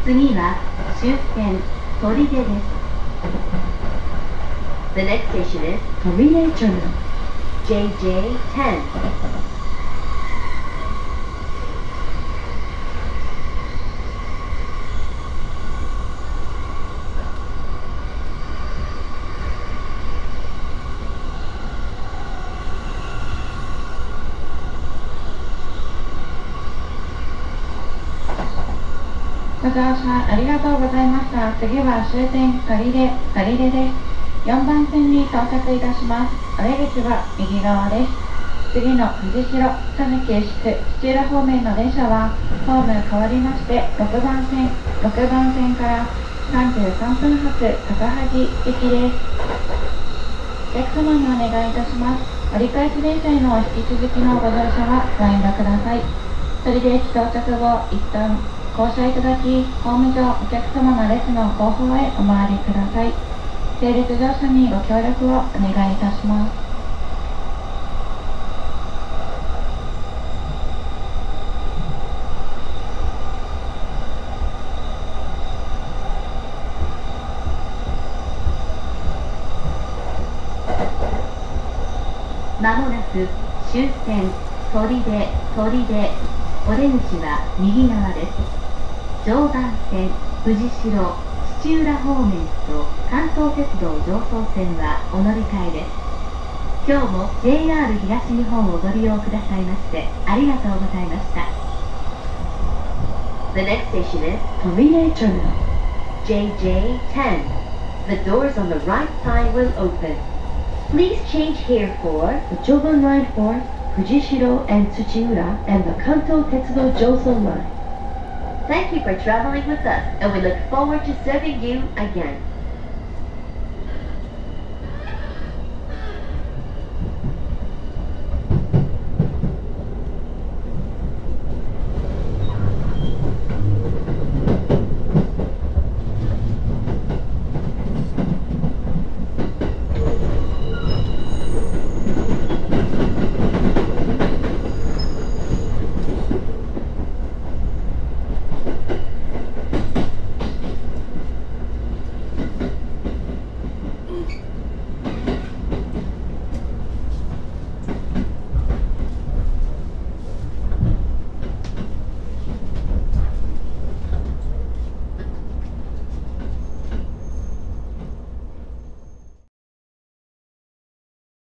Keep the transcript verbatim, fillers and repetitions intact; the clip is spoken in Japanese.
次は終点砦です。The next station is Toride Terminal,ジェイジェイテン。 ご乗車ありがとうございました。次は終点砦、砦です。よんばん線に到着いたします。お出口は右側です。次の藤代、田貫宿、土浦方面の電車はホーム変わりましてろくばん線、ろくばん線からさんじゅうさんぷん発高萩行きです。お客様にお願いいたします。折り返し電車への引き続きのご乗車はご遠慮ください。砦駅到着後、一旦降車いただき、ホーム上お客様の列の後方へお回りください。整列乗車にご協力をお願いいたします。 まもなく終点砦、砦。お出口は右側です。常磐線、藤代、土浦方面と関東鉄道常総線はお乗り換えです。今日も ジェイアール 東日本をご利用くださいましてありがとうございました。The next station is Toride Terminal, ジェイジェイテン。The doors on the right side will open. Please change here for the Joban line for Fujishiro and Tsuchiura and the Kanto Tetsudo Joso line. Thank you for traveling with us, and we look forward to serving you again.